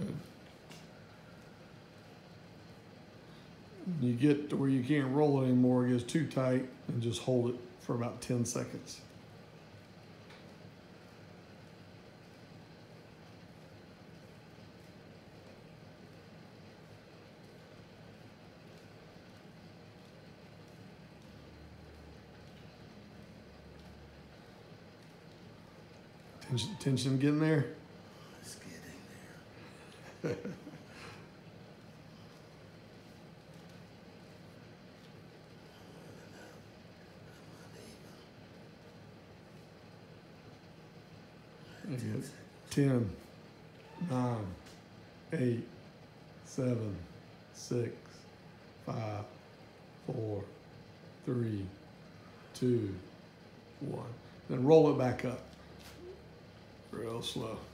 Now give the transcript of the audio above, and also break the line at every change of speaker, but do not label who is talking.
Good. When you get to where you can't roll it anymore, it gets too tight, and just hold it for about 10 seconds. Tension getting there?
It's getting there.
You get 10, 9, 8, 7, 6, 5, 4, 3, 2, 1. Then roll it back up. Real slow.